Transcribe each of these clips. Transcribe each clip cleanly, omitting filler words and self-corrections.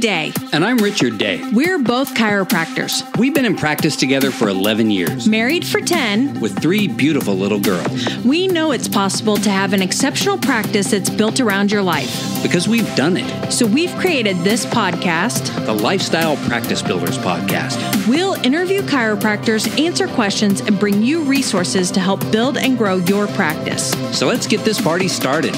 Day. And I'm Richard Day. We're both chiropractors. We've been in practice together for 11 years. Married for 10. With 3 beautiful little girls. We know it's possible to have an exceptional practice that's built around your life. Because we've done it. So we've created this podcast, the Lifestyle Practice Builders Podcast. We'll interview chiropractors, answer questions, and bring you resources to help build and grow your practice. So let's get this party started.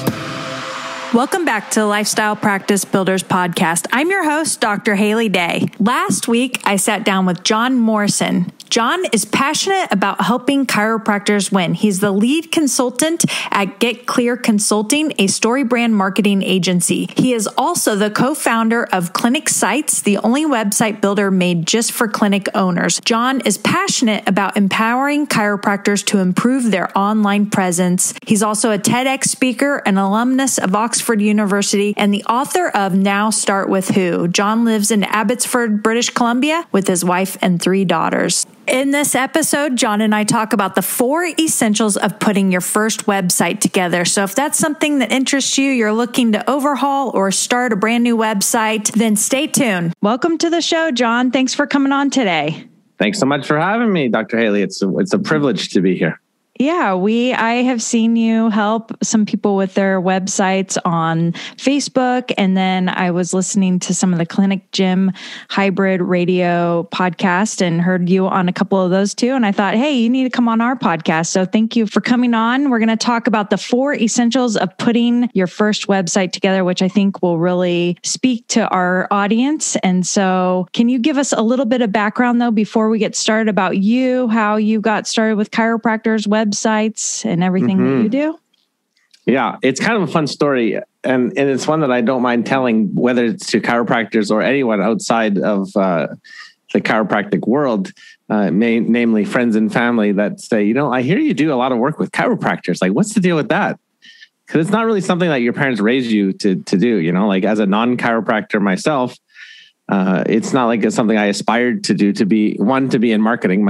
Welcome back to the Lifestyle Practice Builders Podcast. I'm your host, Dr. Haley Day. Last week, I sat down with John Morrison. John is passionate about helping chiropractors win. He's the lead consultant at Get Clear Consulting, a story brand marketing agency. He is also the co-founder of Clinic Sites, the only website builder made just for clinic owners. John is passionate about empowering chiropractors to improve their online presence. He's also a TEDx speaker, an alumnus of Oxford University, and the author of Now Start With Who. John lives in Abbotsford, British Columbia, with his wife and 3 daughters. In this episode, John and I talk about the 4 essentials of putting your first website together. So if that's something that interests you, you're looking to overhaul or start a brand new website, then stay tuned. Welcome to the show, John. Thanks for coming on today. Thanks so much for having me, Dr. Haley. It's a privilege to be here. Yeah, I have seen you help some people with their websites on Facebook. And then I was listening to some of the Clinic Gym hybrid radio podcast and heard you on a couple of those too. And I thought, hey, you need to come on our podcast. So thank you for coming on. We're going to talk about the 4 essentials of putting your first website together, which I think will really speak to our audience. And so can you give us a little bit of background though, before we get started about you, how you got started with chiropractors, websites, and everything that you do? Yeah, it's kind of a fun story. And it's one that I don't mind telling, whether it's to chiropractors or anyone outside of the chiropractic world, namely friends and family that say, I hear you do a lot of work with chiropractors. Like, what's the deal with that? Because it's not really something that your parents raised you to do, like as a non-chiropractor myself. It's not like it's something I aspired to do, to be in marketing.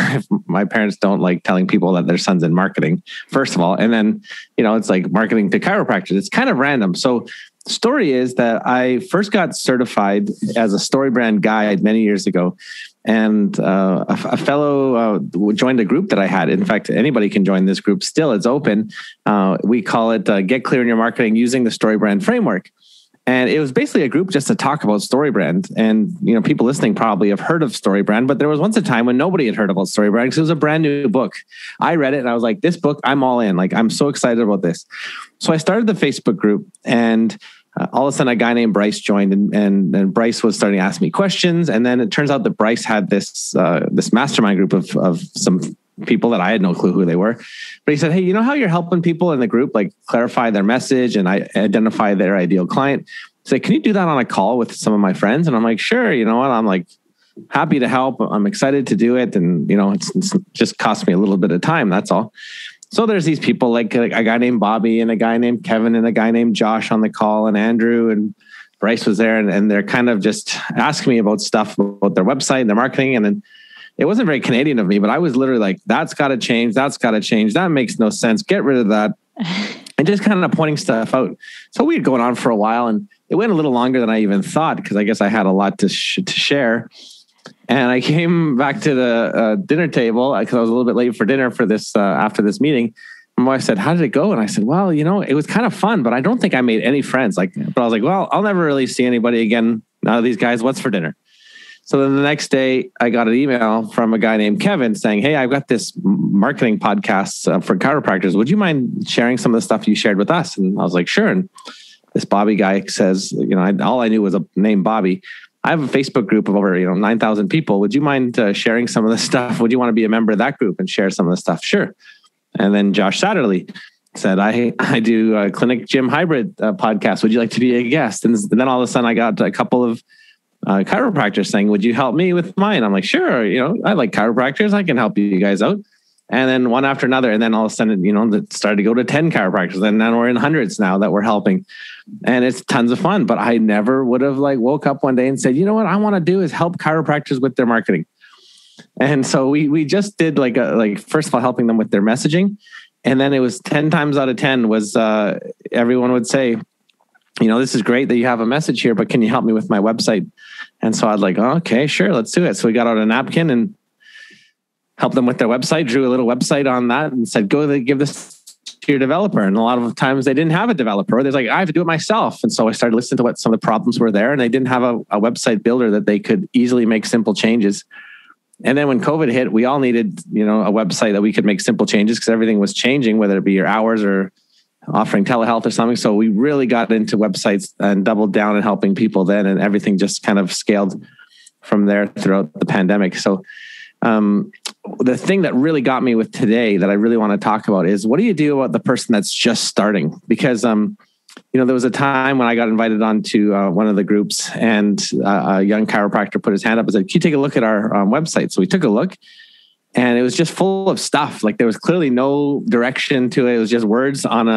My parents don't like telling people that their son's in marketing, first of all. And then, it's like marketing to chiropractors. It's kind of random. So the story is that I first got certified as a story brand guide many years ago. And a fellow joined a group that I had. In fact, anybody can join this group still. It's open. We call it Get Clear in Your Marketing Using the Story Brand Framework. And it was basically a group just to talk about StoryBrand. And, people listening probably have heard of StoryBrand, but there was once a time when nobody had heard about StoryBrand because it was a brand new book. I read it and I was like, this book, I'm all in. Like, I'm so excited about this. So I started the Facebook group, and all of a sudden a guy named Bryce joined, and Bryce was starting to ask me questions. And then it turns out that Bryce had this mastermind group of some people that I had no clue who they were. But he said, hey, how you're helping people in the group, like clarify their message and identify their ideal client? He's like, can you do that on a call with some of my friends? And I'm like, sure. You know what? I'm like, happy to help. I'm excited to do it. And, it's just cost me a little bit of time. That's all. So there's these people like a guy named Bobby and a guy named Kevin and a guy named Josh on the call, and Andrew and Bryce was there. And they're kind of just asking me about stuff about their website and their marketing. And then it wasn't very Canadian of me, but I was literally like, that's got to change. That's got to change. That makes no sense. Get rid of that. And just kind of pointing stuff out. So we had going on for a while, and it went a little longer than I even thought, because I guess I had a lot to share. And I came back to the dinner table because I was a little bit late for dinner for this after this meeting. My wife said, how did it go? And I said, well, it was kind of fun, but I don't think I made any friends. But I was like, well, I'll never really see anybody again. None of these guys. What's for dinner? So then the next day, I got an email from a guy named Kevin saying, hey, I've got this marketing podcast for chiropractors. Would you mind sharing some of the stuff you shared with us? And I was like, sure. And this Bobby guy says, all I knew was a name Bobby. I have a Facebook group of over 9,000 people. Would you mind sharing some of the stuff? Would you want to be a member of that group and share some of the stuff? Sure. And then Josh Satterley said, I do a Clinic Gym hybrid podcast. Would you like to be a guest? And then all of a sudden I got a couple of chiropractors saying, would you help me with mine? I'm like, sure. I like chiropractors. I can help you guys out. And then one after another. And then all of a sudden, it started to go to 10 chiropractors. And then we're in hundreds now that we're helping. And it's tons of fun. But I never would have woke up one day and said, you know what I want to do is help chiropractors with their marketing. And so we just did first of all, helping them with their messaging. And then it was 10 times out of 10 was everyone would say, this is great that you have a message here, but can you help me with my website? And so I'd like, okay, sure, let's do it. So we got out a napkin and helped them with their website, drew a little website on that and said, give this to your developer. And a lot of times they didn't have a developer. They're like, I have to do it myself. And so I started listening to what some of the problems were there, and they didn't have a website builder that they could easily make simple changes. And then when COVID hit, we all needed, a website that we could make simple changes because everything was changing, whether it be your hours or offering telehealth or something. So we really got into websites and doubled down in helping people then, and everything just kind of scaled from there throughout the pandemic. So the thing that really got me with today that I really want to talk about is, what do you do about the person that's just starting? Because, there was a time when I got invited onto one of the groups, and a young chiropractor put his hand up and said, can you take a look at our website? So we took a look, and it was just full of stuff. Like, there was clearly no direction to it. It was just words on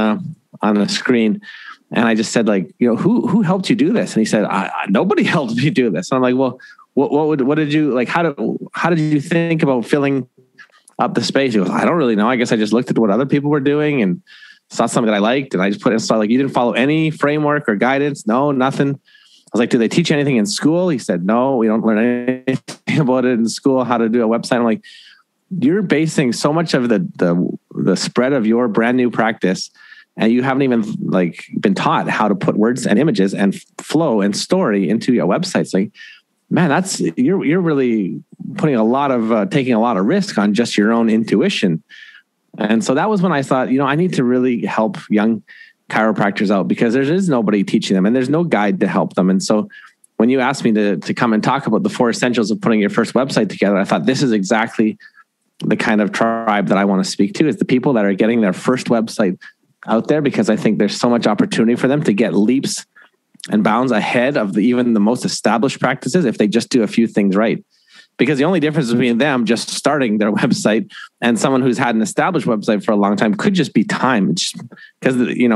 a screen. And I just said, like, who helped you do this? And he said, nobody helped me do this. And I'm like, well, what did you like? How did you think about filling up the space? He goes, I don't really know. I guess I just looked at what other people were doing and saw something that I liked, and I just put it in. So like, you didn't follow any framework or guidance? No, nothing. I was like, do they teach anything in school? He said, no, we don't learn anything about it in school, how to do a website. I'm like, you're basing so much of the spread of your brand new practice, and you haven't even been taught how to put words and images and flow and story into your website. It's like, man, you're really putting taking a lot of risk on just your own intuition. And so that was when I thought, I need to really help young chiropractors out, because there is nobody teaching them and there's no guide to help them. And so when you asked me to come and talk about the 4 essentials of putting your first website together, I thought this is exactly the kind of tribe that I want to speak to, is the people that are getting their first website out there, because I think there's so much opportunity for them to get leaps and bounds ahead of even the most established practices if they just do a few things right. Because the only difference between them just starting their website and someone who's had an established website for a long time could just be time. Because,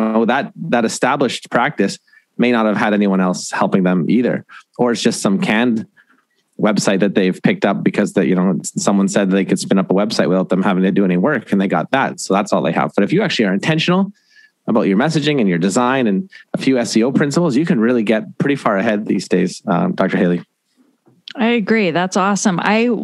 that established practice may not have had anyone else helping them either. Or it's just some canned website that they've picked up because someone said they could spin up a website without them having to do any work, and they got that. So that's all they have. But if you actually are intentional about your messaging and your design and a few SEO principles, you can really get pretty far ahead these days, Dr. Haley. I agree. That's awesome.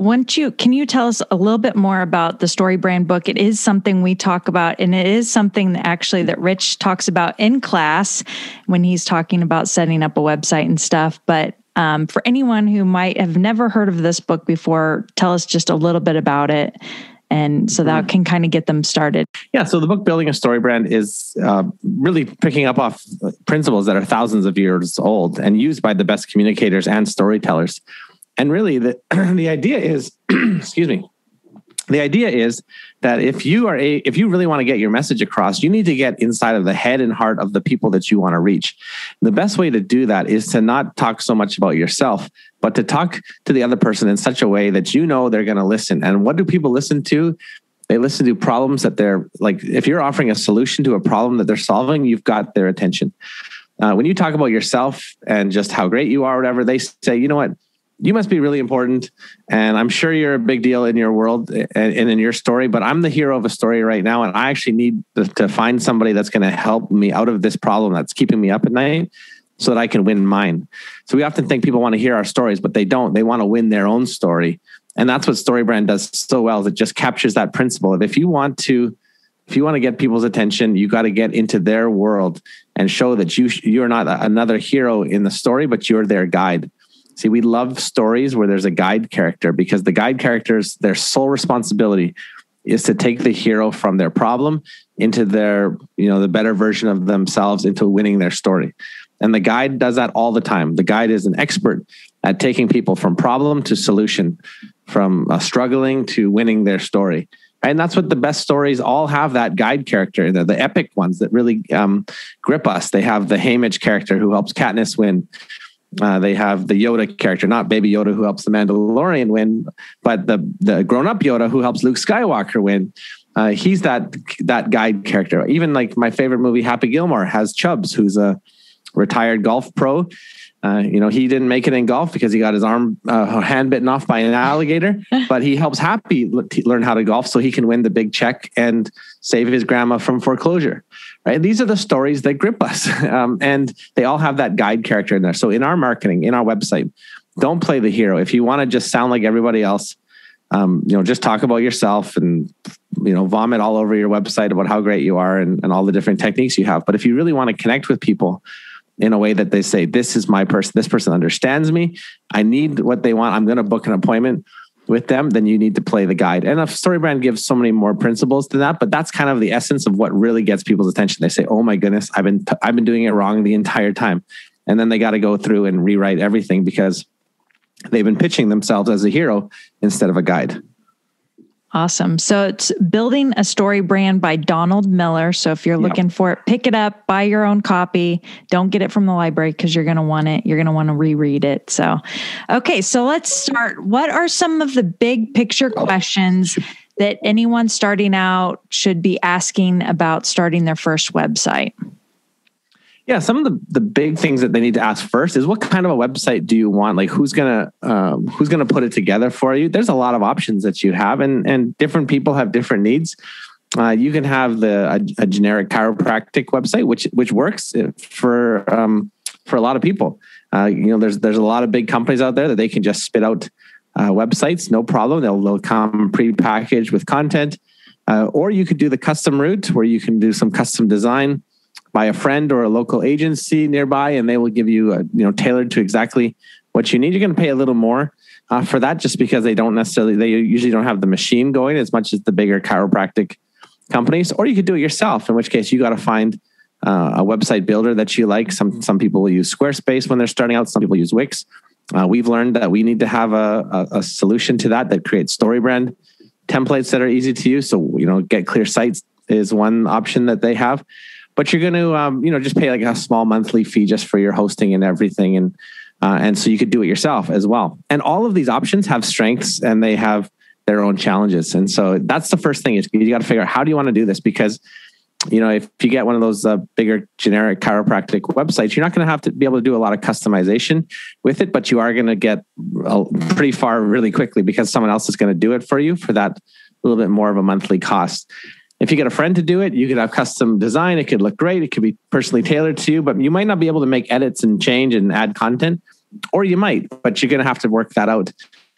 Can you tell us a little bit more about the StoryBrand book? It is something we talk about, and it is something that Rich talks about in class when he's talking about setting up a website and stuff. But for anyone who might have never heard of this book before, tell us just a little bit about it. And so that can kind of get them started. Yeah. So the book Building a StoryBrand is really picking up off principles that are thousands of years old and used by the best communicators and storytellers. And really the idea is, excuse me, the idea is that if you really want to get your message across, you need to get inside of the head and heart of the people that you want to reach. The best way to do that is to not talk so much about yourself, but to talk to the other person in such a way that they're going to listen. And what do people listen to? They listen to problems that they're like, if you're offering a solution to a problem that they're solving, you've got their attention. When you talk about yourself and just how great you are, or whatever, they say, you know what? You must be really important. And I'm sure you're a big deal in your world and in your story, but I'm the hero of a story right now. And I actually need to find somebody that's going to help me out of this problem that's keeping me up at night so that I can win mine. So we often think people want to hear our stories, but they don't. They want to win their own story. And that's what StoryBrand does so well, is it just captures that principle of if you want to get people's attention, you got to get into their world and show that you're not another hero in the story, but you're their guide. See, we love stories where there's a guide character, because the guide characters, their sole responsibility is to take the hero from their problem into their, the better version of themselves, into winning their story. And the guide does that all the time. The guide is an expert at taking people from problem to solution, from struggling to winning their story. And that's what the best stories all have, that guide character. They're the epic ones that really grip us. They have the Haymitch character who helps Katniss win. They have the Yoda character, not Baby Yoda who helps the Mandalorian win, but the grown-up Yoda who helps Luke Skywalker win. He's that guide character. Even like my favorite movie, Happy Gilmore, has Chubbs, who's a retired golf pro. He didn't make it in golf because he got his hand bitten off by an alligator, but he helps Happy learn how to golf so he can win the big check and save his grandma from foreclosure. Right? These are the stories that grip us. And they all have that guide character in there. So in our marketing, in our website, don't play the hero. If you want to just sound like everybody else, just talk about yourself and, vomit all over your website about how great you are and all the different techniques you have. But if you really want to connect with people in a way that they say, this is my person, this person understands me, I need what they want, I'm going to book an appointment with them, then you need to play the guide. And a StoryBrand gives so many more principles to that, but that's kind of the essence of what really gets people's attention. They say, oh my goodness, I've been doing it wrong the entire time. And then they got to go through and rewrite everything because they've been pitching themselves as a hero instead of a guide. Awesome. So it's Building a Story Brand by Donald Miller. So if you're looking for it, pick it up, buy your own copy. Don't get it from the library because you're going to want it. You're going to want to reread it. So, okay. So let's start. What are some of the big picture questions that anyone starting out should be asking about starting their first website? Yeah, some of the big things that they need to ask first is, what kind of a website do you want? Like, who's gonna put it together for you? There's a lot of options that you have, and different people have different needs. You can have a generic chiropractic website, which works for a lot of people. There's a lot of big companies out there that they can just spit out websites, no problem. They'll come prepackaged with content, or you could do the custom route where you can do some custom design by a friend or a local agency nearby, and they will give you tailored to exactly what you need. You're going to pay a little more for that, just because they usually don't have the machine going as much as the bigger chiropractic companies. Or you could do it yourself, in which case you got to find a website builder that you like. Some people will use Squarespace when they're starting out. Some people use Wix. We've learned that we need to have a solution to that creates StoryBrand templates that are easy to use. So, Get Clear Sites is one option that they have. But you're going to, just pay like a small monthly fee just for your hosting and everything. And so you could do it yourself as well. And all of these options have strengths and they have their own challenges. And so that's the first thing, is you got to figure out, how do you want to do this? Because, if you get one of those bigger generic chiropractic websites, you're not going to have to be able to do a lot of customization with it, but you are going to get pretty far really quickly because someone else is going to do it for you for that little bit more of a monthly cost. If you get a friend to do it, you could have custom design. It could look great. It could be personally tailored to you, but you might not be able to make edits and change and add content, or you might, but you're going to have to work that out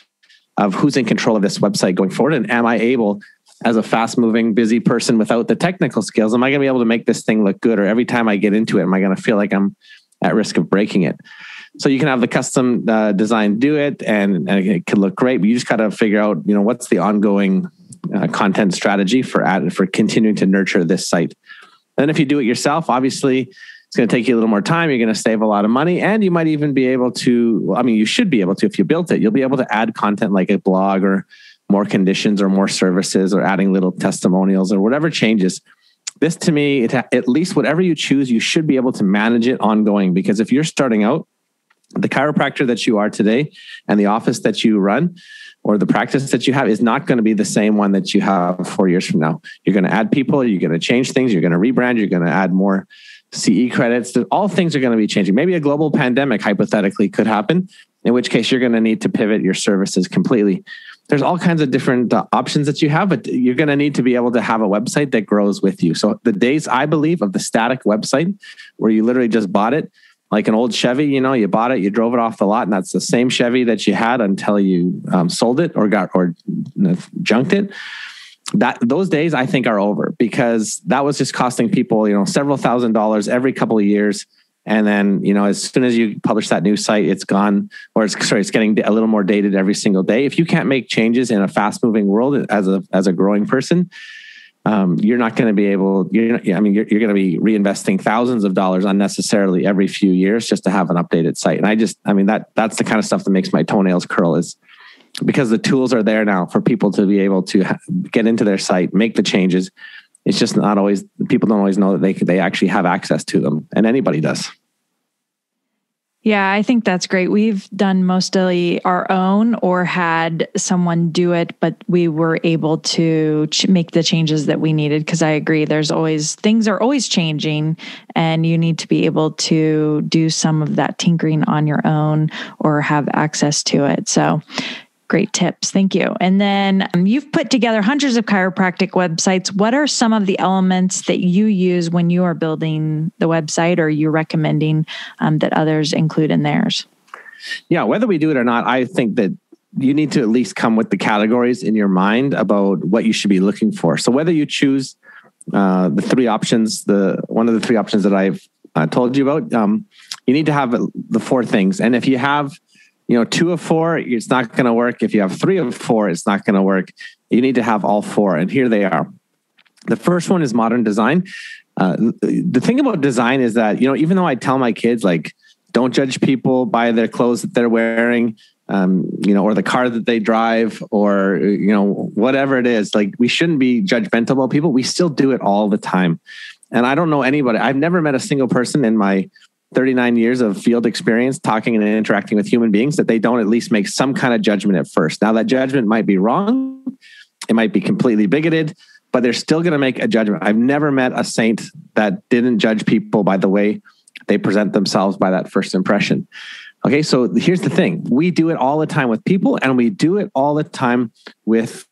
of who's in control of this website going forward. And am I able, as a fast moving, busy person without the technical skills, am I going to be able to make this thing look good? Or every time I get into it, am I going to feel like I'm at risk of breaking it? So you can have the custom design do it, and it can look great, but you just got to figure out, what's the ongoing content strategy for continuing to nurture this site. And if you do it yourself, obviously it's going to take you a little more time. You're going to save a lot of money, and you might even be able to, you should be able to, if you built it, you'll be able to add content like a blog or more conditions or more services or adding little testimonials or whatever changes. This, to me, at least whatever you choose, you should be able to manage it ongoing, because if you're starting out, the chiropractor that you are today and the office that you run or the practice that you have is not going to be the same one that you have 4 years from now. You're going to add people, you're going to change things, you're going to rebrand, you're going to add more CE credits. All things are going to be changing. Maybe a global pandemic hypothetically could happen, in which case you're going to need to pivot your services completely. There's all kinds of different options that you have, but you're going to need to be able to have a website that grows with you. So the days, I believe, of the static website where you literally just bought it, like an old Chevy, you bought it, you drove it off the lot, and that's the same Chevy that you had until you sold it or junked it. Those days, I think, are over, because that was just costing people, several $1,000s every couple of years. And then, as soon as you publish that new site, it's gone, or it's getting a little more dated every single day. If you can't make changes in a fast moving world as a growing person, you're not going to be able, you're going to be reinvesting thousands of dollars unnecessarily every few years just to have an updated site. And that's the kind of stuff that makes my toenails curl, is because the tools are there now for people to be able to get into their site, make the changes. It's just not always, people don't always know that they actually have access to them, and anybody does. Yeah, I think that's great. We've done mostly our own or had someone do it, but we were able to make the changes that we needed. Because I agree, things are always changing, and you need to be able to do some of that tinkering on your own or have access to it. So great tips. Thank you. And then you've put together hundreds of chiropractic websites. What are some of the elements that you use when you are building the website, or you're recommending that others include in theirs? Yeah, whether we do it or not, I think that you need to at least come with the categories in your mind about what you should be looking for. So whether you choose the three options, one of the three options that I've told you about, you need to have the four things. And if you have 2 of 4, it's not going to work. If you have 3 of 4, it's not going to work. You need to have all 4. And here they are. The first one is modern design. The thing about design is that, even though I tell my kids, like, don't judge people by their clothes that they're wearing, or the car that they drive, or, whatever it is, like, we shouldn't be judgmental about people. We still do it all the time. And I don't know anybody. I've never met a single person in my 39 years of field experience talking and interacting with human beings that they don't at least make some kind of judgment at first. Now, that judgment might be wrong. It might be completely bigoted, but they're still going to make a judgment. I've never met a saint that didn't judge people by the way they present themselves by that first impression. Okay, so here's the thing. We do it all the time with people, and we do it all the time with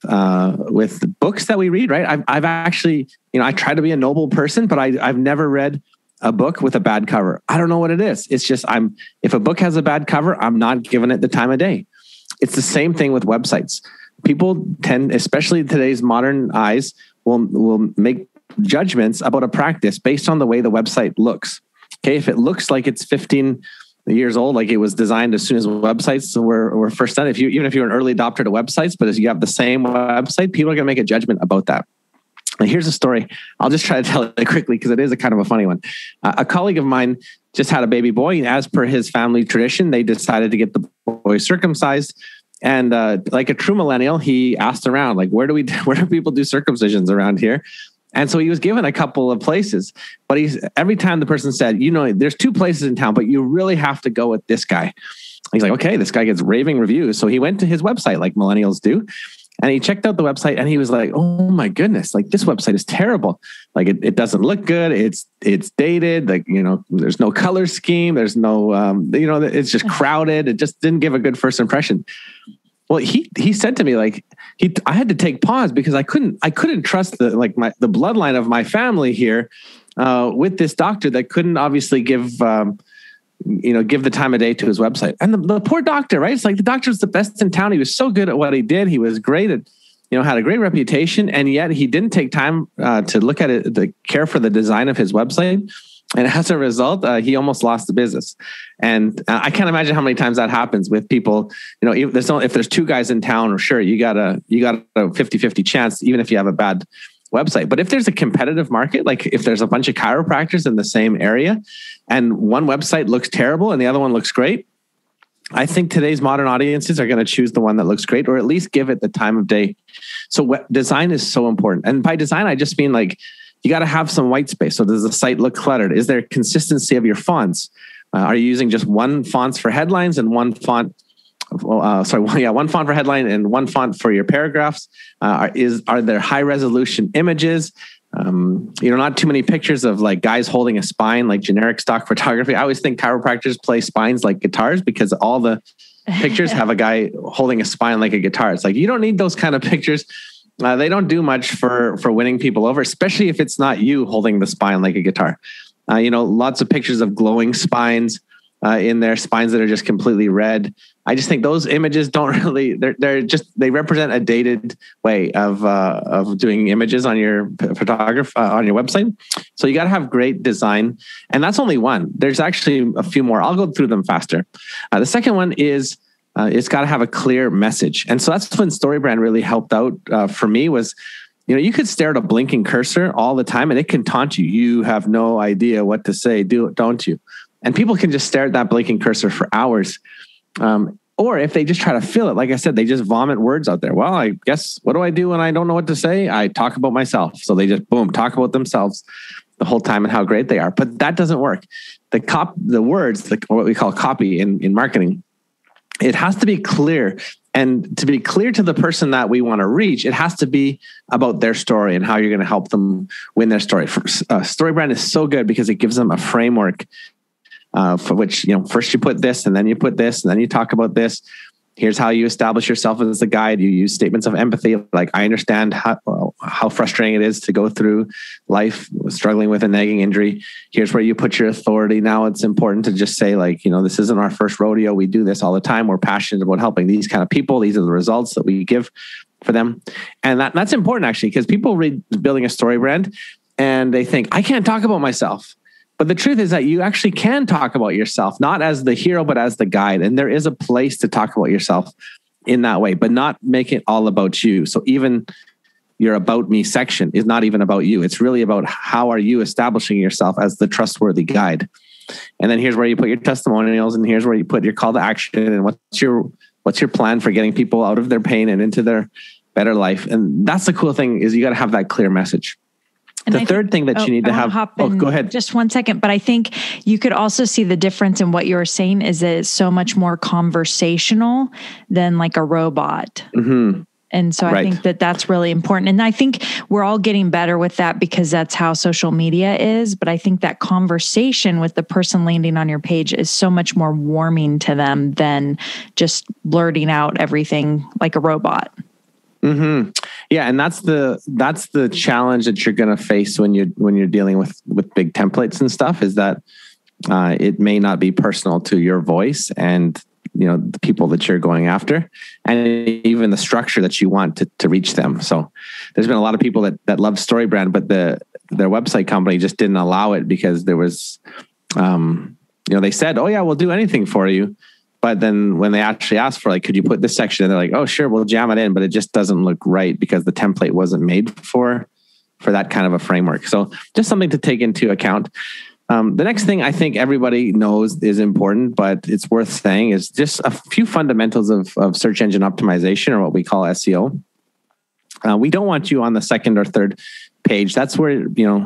books that we read, right? I've actually, I try to be a noble person, but I've never read a book with a bad cover. I don't know what it is. It's just, if a book has a bad cover, I'm not giving it the time of day. It's the same thing with websites. People tend, especially today's modern eyes, will make judgments about a practice based on the way the website looks. Okay. If it looks like it's 15 years old, like it was designed as soon as websites were first done, even if you're an early adopter to websites, but as you have the same website, people are going to make a judgment about that. And here's a story. I'll just try to tell it quickly because it is a kind of a funny one. A colleague of mine just had a baby boy, and as per his family tradition, they decided to get the boy circumcised. And like a true millennial, he asked around, like, where do people do circumcisions around here? And so he was given a couple of places, but every time the person said, there's 2 places in town, but you really have to go with this guy. He's like, okay, this guy gets raving reviews. So he went to his website like millennials do. And he checked out the website and he was like, oh my goodness, like this website is terrible. Like it doesn't look good. It's dated. Like, there's no color scheme. There's no, it's just crowded. It just didn't give a good first impression. Well, he said to me, like, I had to take pause because I couldn't trust the bloodline of my family here with this doctor that couldn't obviously give the time of day to his website. And the poor doctor, right? It's like the doctor was the best in town. He was so good at what he did. He was great at, had a great reputation. And yet he didn't take time to look at it, to care for the design of his website. And as a result, he almost lost the business. And I can't imagine how many times that happens with people. If there's 2 guys in town, sure, you got a 50-50 chance, even if you have a bad website. But if there's a competitive market, like if there's a bunch of chiropractors in the same area and one website looks terrible and the other one looks great, I think today's modern audiences are going to choose the one that looks great, or at least give it the time of day. So design is so important. And by design, I just mean like, you got to have some white space. So does the site look cluttered? Is there consistency of your fonts? Are you using just one font for headlines and one font? One font for headline and one font for your paragraphs. Are there high resolution images? Not too many pictures of like guys holding a spine, like generic stock photography. I always think chiropractors play spines like guitars because all the pictures have a guy holding a spine like a guitar. It's like, you don't need those kind of pictures. They don't do much for winning people over, especially if it's not you holding the spine like a guitar. Lots of pictures of glowing spines in there, spines that are just completely red. I just think those images don't really, they represent a dated way of doing images on your on your website. So you got to have great design. And that's only one. There's actually a few more. I'll go through them faster. The second one is, it's got to have a clear message. And so that's when StoryBrand really helped out for me was, you could stare at a blinking cursor all the time and it can taunt you. You have no idea what to say, don't you? And people can just stare at that blinking cursor for hours. Or if they just try to fill it, like I said, they just vomit words out there. Well, I guess, what do I do when I don't know what to say? I talk about myself. So they just, boom, talk about themselves the whole time and how great they are. But that doesn't work. the words, what we call copy in marketing, it has to be clear. And to be clear to the person that we want to reach, it has to be about their story and how you're going to help them win their story. StoryBrand is so good because it gives them a framework for which, first you put this and then you put this and then you talk about this. Here's how you establish yourself as a guide. You use statements of empathy. Like, I understand how frustrating it is to go through life struggling with a nagging injury. Here's where you put your authority. Now it's important to just say, this isn't our first rodeo. We do this all the time. We're passionate about helping these kind of people. These are the results that we give for them. And that's important, actually, because people read Building a Story Brand and they think, I can't talk about myself. But the truth is that you actually can talk about yourself, not as the hero, but as the guide. And there is a place to talk about yourself in that way, but not make it all about you. So even your About Me section is not even about you. It's really about how are you establishing yourself as the trustworthy guide. And then here's where you put your testimonials, and here's where you put your call to action, and what's your plan for getting people out of their pain and into their better life. And that's the cool thing, is you got to have that clear message. And the third thing that you need to have. Go ahead. Just 1 second. But I think you could also see the difference in what you were saying is that it's so much more conversational than like a robot. Mm-hmm. And so I think that's really important. And I think we're all getting better with that because that's how social media is. But I think that conversation with the person landing on your page is so much more warming to them than just blurting out everything like a robot. Mm-hmm. Yeah, and that's the challenge that you're going to face when you're dealing with big templates and stuff, is that it may not be personal to your voice and the people that you're going after, and even the structure that you want to reach them. So there's been a lot of people that love StoryBrand, but their website company just didn't allow it because there was, they said, "Oh yeah, we'll do anything for you." But then when they actually asked for could you put this section in, they're like, "Oh, sure, we'll jam it in," but it just doesn't look right because the template wasn't made for that kind of a framework. So just something to take into account. The next thing I think everybody knows is important, but it's worth saying, is just a few fundamentals of search engine optimization, or what we call SEO. We don't want you on the second or third page. That's where,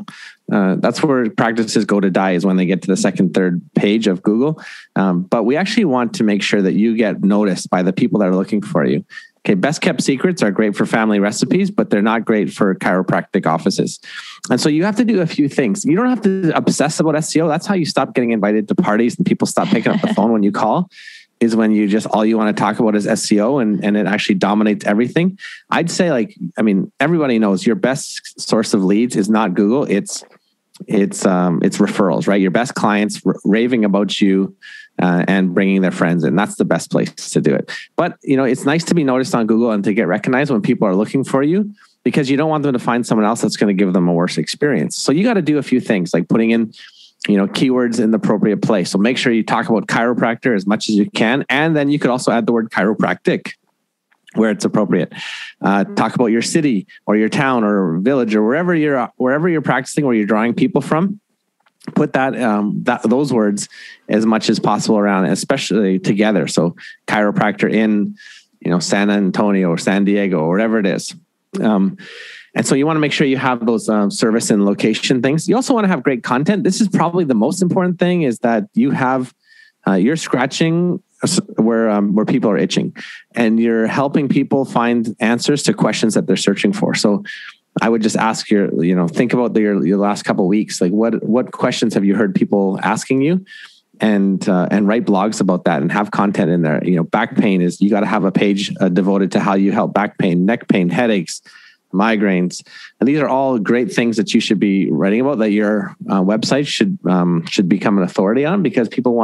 practices go to die, is when they get to the second, third page of Google. But we actually want to make sure that you get noticed by the people that are looking for you. Okay, best kept secrets are great for family recipes, but they're not great for chiropractic offices. And so you have to do a few things. You don't have to obsess about SEO. That's how you stop getting invited to parties and people stop picking up the phone when you call, is when you just, all you want to talk about is SEO and it actually dominates everything. I'd say everybody knows your best source of leads is not Google. It's referrals, right? Your best clients raving about you and bringing their friends in. That's the best place to do it. But, it's nice to be noticed on Google and to get recognized when people are looking for you, because you don't want them to find someone else that's going to give them a worse experience. So you got to do a few things, like putting in, keywords in the appropriate place. So make sure you talk about chiropractor as much as you can. And then you could also add the word chiropractic where it's appropriate. Talk about your city or your town or village or wherever you're practicing, where you're drawing people from. Put those words as much as possible around, especially together. So chiropractor in, San Antonio or San Diego or wherever it is. And so you want to make sure you have those service and location things. You also want to have great content. This is probably the most important thing, is that you have, you're scratching where people are itching, and you're helping people find answers to questions that they're searching for. So I would just ask think about your last couple of weeks. Like what questions have you heard people asking you, and write blogs about that and have content in there. Back pain is, you got to have a page devoted to how you help back pain, neck pain, headaches, migraines. And these are all great things that you should be writing about, that your website should become an authority on, because people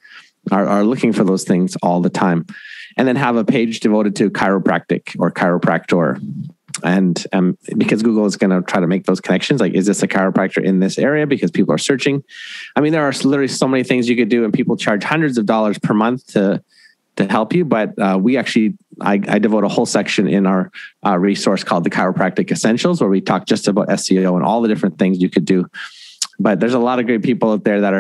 are looking for those things all the time. And then have a page devoted to chiropractic or chiropractor. And because Google is going to try to make those connections, like, is this a chiropractor in this area? Because people are searching. I mean, there are literally so many things you could do, and people charge hundreds of dollars per month to help you. But I devote a whole section in our resource called the Chiropractic Essentials, where we talk just about SEO and all the different things you could do. But there's a lot of great people out there that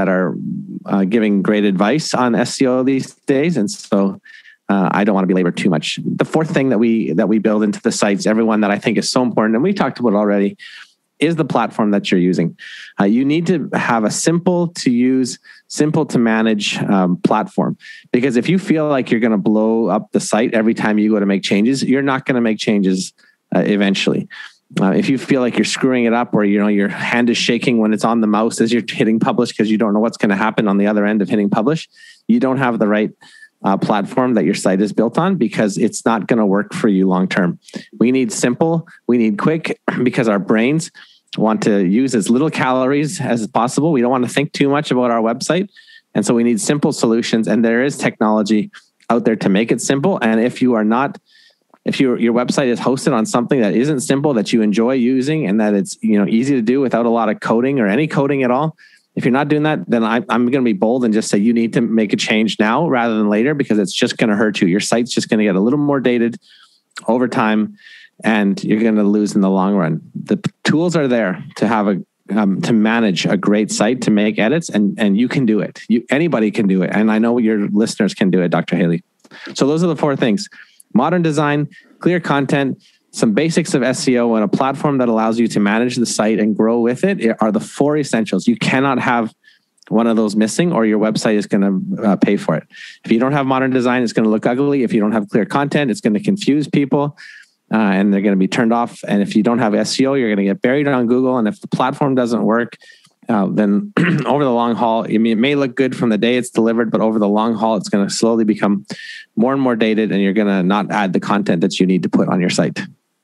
are giving great advice on SEO these days, and so I don't want to belabor too much. The fourth thing that we build into the sites, everyone, that I think is so important, and we talked about it already, is the platform that you're using. You need to have a simple to use, simple to manage platform. Because if you feel like you're going to blow up the site every time you go to make changes, you're not going to make changes eventually. If you feel like you're screwing it up, or your hand is shaking when it's on the mouse as you're hitting publish because you don't know what's going to happen on the other end of hitting publish, you don't have the right platform that your site is built on, because it's not going to work for you long term. We need simple, we need quick, because our brains want to use as little calories as possible. We don't want to think too much about our website. And so we need simple solutions, and there is technology out there to make it simple. And if your website is hosted on something that isn't simple, that you enjoy using, and that it's easy to do without a lot of coding or any coding at all, if you're not doing that, then I'm going to be bold and just say you need to make a change now rather than later, because it's just going to hurt you. Your site's just going to get a little more dated over time, and you're going to lose in the long run. The tools are there to have to manage a great site, to make edits, and you can do it. Anybody can do it. And I know your listeners can do it, Dr. Haley. So those are the 4 things: modern design, clear content, some basics of SEO, and a platform that allows you to manage the site and grow with it are the 4 essentials. You cannot have one of those missing, or your website is going to pay for it. If you don't have modern design, it's going to look ugly. If you don't have clear content, it's going to confuse people, and they're going to be turned off. And if you don't have SEO, you're going to get buried on Google. And if the platform doesn't work, then over the long haul, it may look good from the day it's delivered, but over the long haul, it's going to slowly become more and more dated, and you're going to not add the content that you need to put on your site.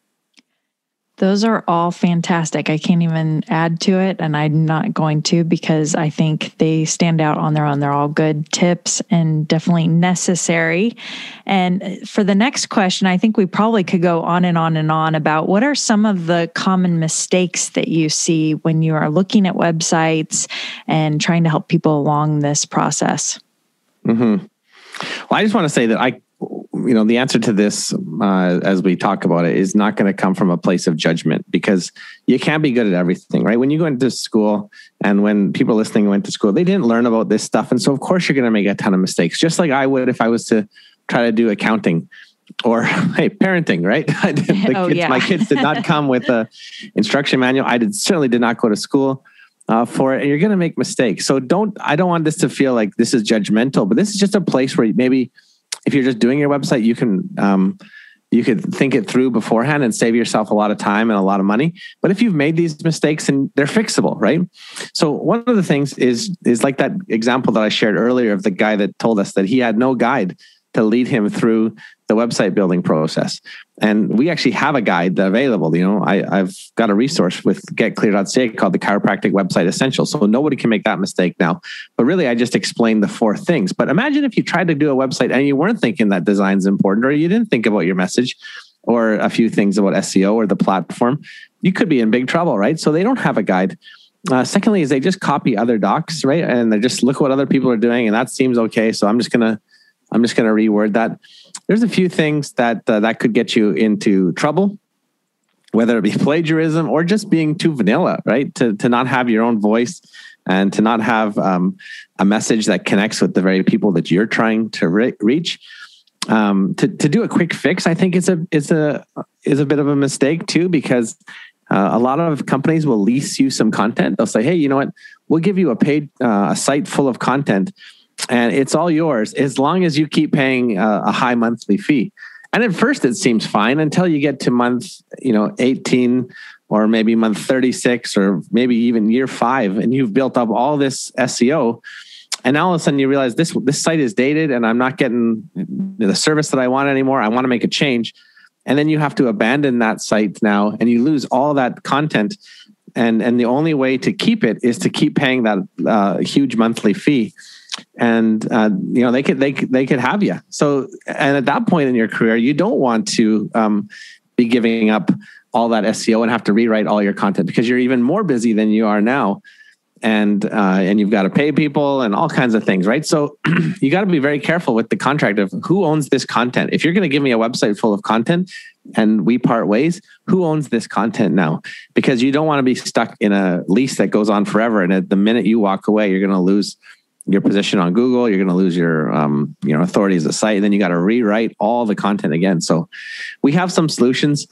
Those are all fantastic. I can't even add to it, and I'm not going to, because I think they stand out on their own. They're all good tips and definitely necessary. And for the next question, I think we probably could go on and on and on about what are some of the common mistakes that you see when you are looking at websites and trying to help people along this process. Mm-hmm. Well, I just want to say that the answer to this, as we talk about it, is not going to come from a place of judgment, because you can't be good at everything, right? When you go into school, and when people listening went to school, they didn't learn about this stuff. And so of course you're going to make a ton of mistakes, just like I would if I was to try to do accounting or parenting, right? My kids did not come with a instruction manual. I certainly did not go to school for it. And you're going to make mistakes. So I don't want this to feel like this is judgmental, but this is just a place where maybe, if you're just doing your website, you could think it through beforehand and save yourself a lot of time and a lot of money. But if you've made these mistakes, and they're fixable, right? So one of the things is like that example that I shared earlier of the guy that told us that he had no guide to lead him through the website building process. And we actually have a guide available. I've got a resource with getclear.ca called the Chiropractic Website Essentials. So nobody can make that mistake now. But really, I just explained the 4 things. But imagine if you tried to do a website and you weren't thinking that design's important, or you didn't think about your message or a few things about SEO or the platform. You could be in big trouble, right? So they don't have a guide. Secondly, is they just copy other docs, right? And they just look what other people are doing, and that seems okay. So I'm just gonna reword that. There's a few things that could get you into trouble, whether it be plagiarism or just being too vanilla, right? To not have your own voice, and to not have a message that connects with the very people that you're trying to reach. To do a quick fix, I think is a bit of a mistake too, because a lot of companies will lease you some content. They'll say, hey, you know what? We'll give you a site full of content, and it's all yours as long as you keep paying a high monthly fee. And at first it seems fine until you get to month 18, or maybe month 36, or maybe even year 5, and you've built up all this SEO. And now all of a sudden you realize this site is dated, and I'm not getting the service that I want anymore. I want to make a change. And then you have to abandon that site now, and you lose all that content. And the only way to keep it is to keep paying that huge monthly fee. And they could have you. So, and at that point in your career, you don't want to be giving up all that SEO and have to rewrite all your content, because you're even more busy than you are now, and you've got to pay people and all kinds of things, right? So you got to be very careful with the contract of who owns this content. If you're going to give me a website full of content and we part ways, who owns this content now? Because you don't want to be stuck in a lease that goes on forever, and at the minute you walk away, you're going to lose your position on Google. You're going to lose your authority as a site, and then you got to rewrite all the content again. So we have some solutions.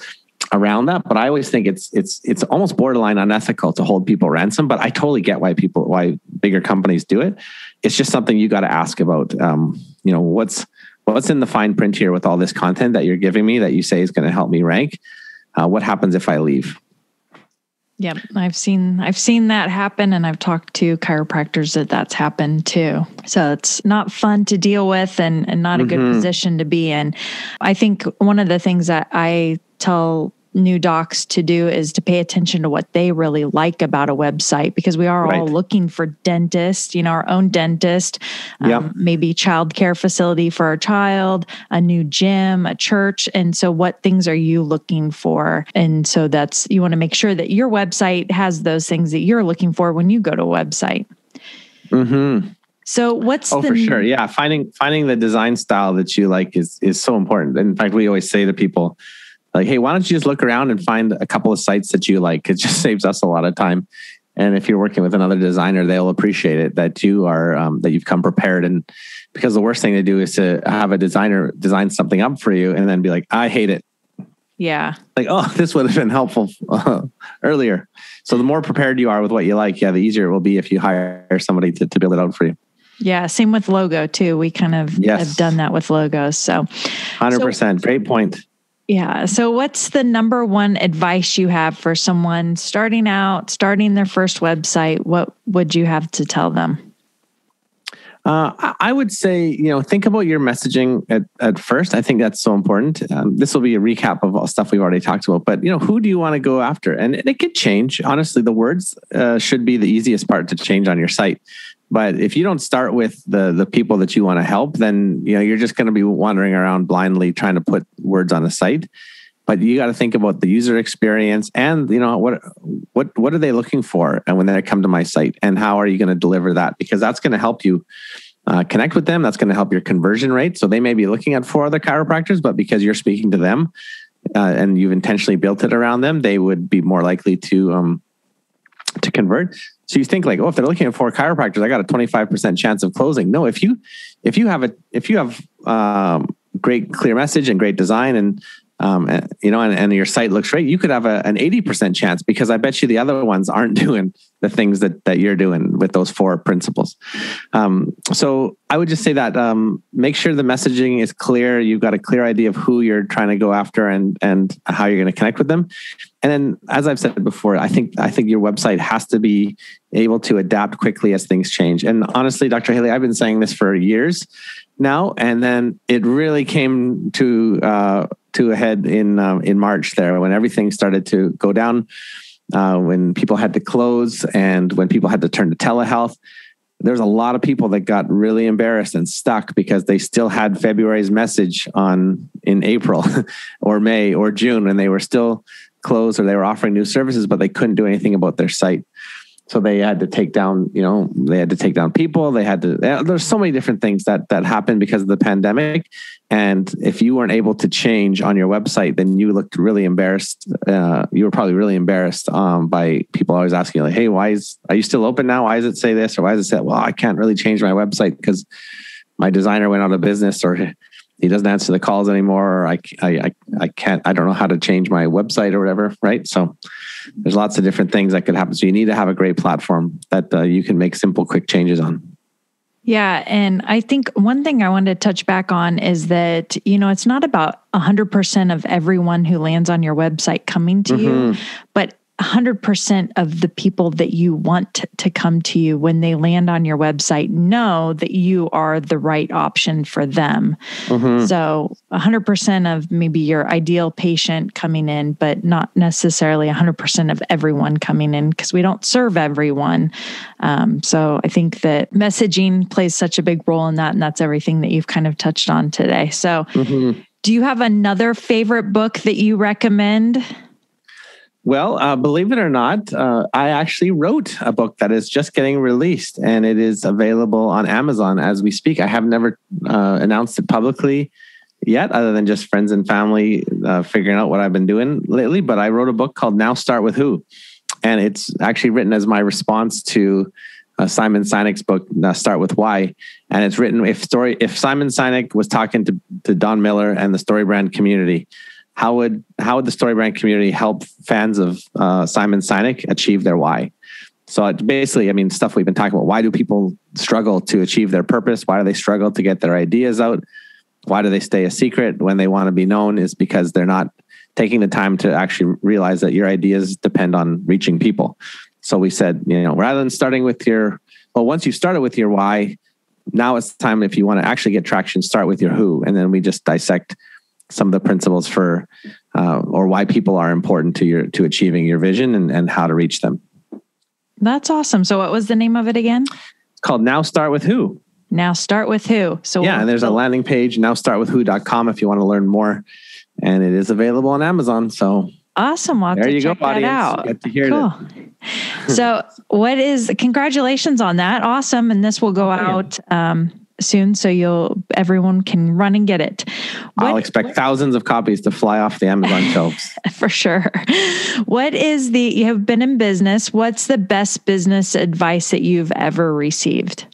around that, but I always think it's almost borderline unethical to hold people ransom. But I totally get why bigger companies do it. It's just something you got to ask about. What's in the fine print here with all this content that you're giving me that you say is going to help me rank? What happens if I leave? Yep, I've seen that happen, and I've talked to chiropractors that's happened too. So it's not fun to deal with, and not a good position to be in. I think one of the things that I tell new docs to do is to pay attention to what they really like about a website, because we are all looking for dentists, our own dentist, maybe childcare facility for our child, a new gym, a church. And so what things are you looking for? And so you want to make sure that your website has those things that you're looking for when you go to a website. Mm-hmm. So for sure. Yeah. Finding the design style that you like is so important. In fact, we always say to people, like, hey, why don't you just look around and find a couple of sites that you like? It just saves us a lot of time. And if you're working with another designer, they'll appreciate it that you are that you've come prepared. And because the worst thing to do is to have a designer design something up for you and then be like, I hate it. Yeah. Like, oh, this would have been helpful earlier. So the more prepared you are with what you like, the easier it will be if you hire somebody to build it out for you. Yeah. Same with logo too. We kind of have done that with logos. So 100%. Great point. Yeah. So what's the number one advice you have for someone starting their first website? What would you have to tell them? I would say, think about your messaging at first. I think that's so important. This will be a recap of all stuff we've already talked about, but who do you want to go after? And it could change. Honestly, the words should be the easiest part to change on your site. But if you don't start with the people that you want to help, then you're just going to be wandering around blindly trying to put words on a site. But you got to think about the user experience and what are they looking for, and when they come to my site, and how are you going to deliver that? Because that's going to help you connect with them. That's going to help your conversion rate. So they may be looking at 4 other chiropractors, but because you're speaking to them and you've intentionally built it around them, they would be more likely to convert. So you think like, if they're looking at 4 chiropractors, I got a 25% chance of closing. No, if you have great clear message and great design and your site looks great, you could have an 80% chance, because I bet you the other ones aren't doing the things that you're doing with those 4 principles. So I would just say that make sure the messaging is clear. You've got a clear idea of who you're trying to go after and how you're going to connect with them. And then, as I've said before, I think your website has to be able to adapt quickly as things change. And honestly, Dr. Haley, I've been saying this for years now, and then it really came to a head in March there, when everything started to go down, when people had to close and when people had to turn to telehealth. There's a lot of people that got really embarrassed and stuck because they still had February's message in April or May or June, and they were still closed, or they were offering new services, but they couldn't do anything about their site. So they had to take down, people. There's so many different things that happened because of the pandemic. And if you weren't able to change on your website, then you looked really embarrassed. You were probably really embarrassed by people always asking you, like, hey, are you still open now? Why does it say this? Or why does it say, well, I can't really change my website because my designer went out of business, or he doesn't answer the calls anymore, or I don't know how to change my website or whatever. Right. So there's lots of different things that could happen. So you need to have a great platform that you can make simple, quick changes on. Yeah. And I think one thing I wanted to touch back on is that, it's not about 100% of everyone who lands on your website coming to you, but 100% of the people that you want to come to you when they land on your website know that you are the right option for them. So 100% of maybe your ideal patient coming in, but not necessarily 100% of everyone coming in, because we don't serve everyone. So I think that messaging plays such a big role in that. And that's everything that you've kind of touched on today. So do you have another favorite book that you recommend? Well, believe it or not, I actually wrote a book that is just getting released, and it is available on Amazon as we speak. I have never announced it publicly yet, other than just friends and family figuring out what I've been doing lately. But I wrote a book called Now Start With Who, and it's actually written as my response to Simon Sinek's book, Start With Why. And it's written if Simon Sinek was talking to Don Miller and the StoryBrand community, how would the StoryBrand community help fans of Simon Sinek achieve their why? So it basically, I mean, stuff we've been talking about. Why do people struggle to achieve their purpose? Why do they struggle to get their ideas out? Why do they stay a secret when they want to be known? Is because they're not taking the time to actually realize that your ideas depend on reaching people. So we said, rather than starting with once you started with your why, now it's time, if you want to actually get traction, start with your who. And then we just dissect some of the principles for, or why people are important to achieving your vision and how to reach them. That's awesome. So what was the name of it again? It's called Now Start With Who. Now Start With Who. So and there's a landing page, nowstartwithwho.com, if you want to learn more. And it is available on Amazon. So awesome. We'll have there to you check go, that audience. out. Get to hear cool. it. So congratulations on that. Awesome. And this will go out soon. So everyone can run and get it. I'll expect thousands of copies to fly off the Amazon shelves. For sure. You have been in business. What's the best business advice that you've ever received?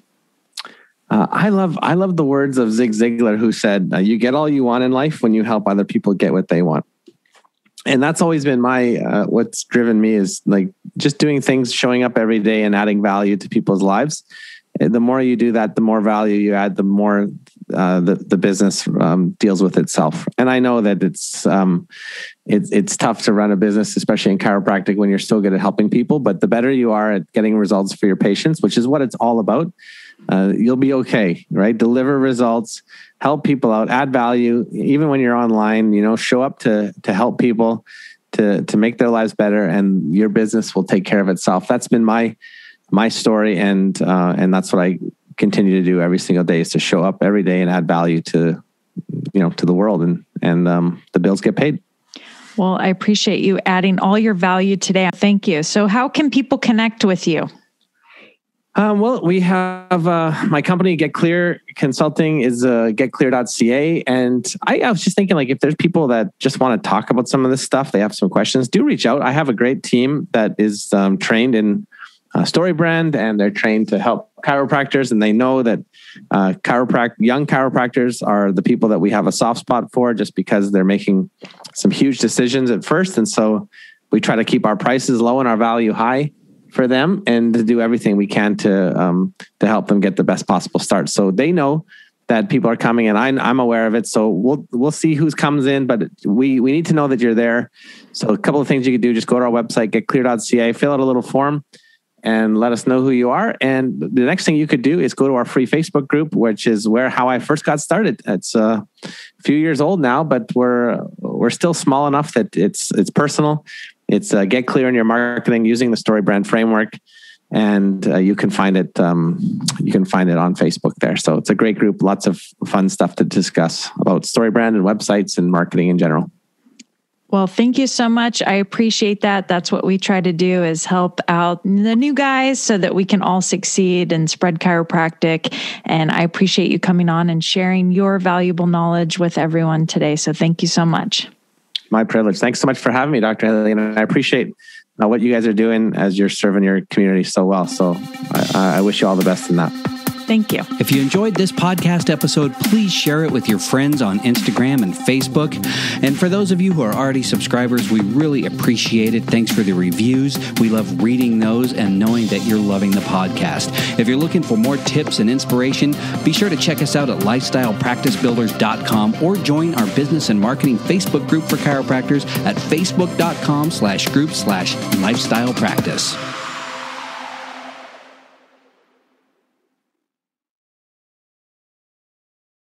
I love the words of Zig Ziglar, who said, you get all you want in life when you help other people get what they want. And that's always been what's driven me, is like just doing things, showing up every day and adding value to people's lives. The more you do that, the more value you add, the more the business deals with itself. And I know that it's tough to run a business, especially in chiropractic, when you're so good at helping people. But the better you are at getting results for your patients, which is what it's all about, you'll be okay, right? Deliver results, help people out, add value. Even when you're online, show up to help people, to make their lives better, and your business will take care of itself. That's been my story, and that's what I continue to do every single day, is to show up every day and add value to the world, and the bills get paid. Well, I appreciate you adding all your value today. Thank you. So how can people connect with you? Well, we have my company, Get Clear Consulting, is getclear.ca. And I was just thinking, like, if there's people that just want to talk about some of this stuff, they have some questions, do reach out. I have a great team that is trained in StoryBrand, and they're trained to help chiropractors. And they know that young chiropractors are the people that we have a soft spot for, just because they're making some huge decisions at first. And so we try to keep our prices low and our value high for them, and to do everything we can to help them get the best possible start. So they know that people are coming, and I'm aware of it. So we'll see who comes in, but we need to know that you're there. So a couple of things you could do: just go to our website, getclear.ca, fill out a little form, and let us know who you are. And the next thing you could do is go to our free Facebook group, which is how I first got started. It's a few years old now, but we're still small enough that it's personal. It's Get Clear in Your Marketing using the StoryBrand framework, and you can find it. You can find it on Facebook there. So it's a great group. Lots of fun stuff to discuss about StoryBrand and websites and marketing in general. Well, thank you so much. I appreciate that. That's what we try to do, is help out the new guys so that we can all succeed and spread chiropractic. And I appreciate you coming on and sharing your valuable knowledge with everyone today. So thank you so much. My privilege. Thanks so much for having me, Dr. Haley. And I appreciate what you guys are doing as you're serving your community so well. So I wish you all the best in that. Thank you. If you enjoyed this podcast episode, please share it with your friends on Instagram and Facebook. And for those of you who are already subscribers, we really appreciate it. Thanks for the reviews. We love reading those and knowing that you're loving the podcast. If you're looking for more tips and inspiration, be sure to check us out at lifestylepracticebuilders.com or join our business and marketing Facebook group for chiropractors at facebook.com/group/lifestylepractice.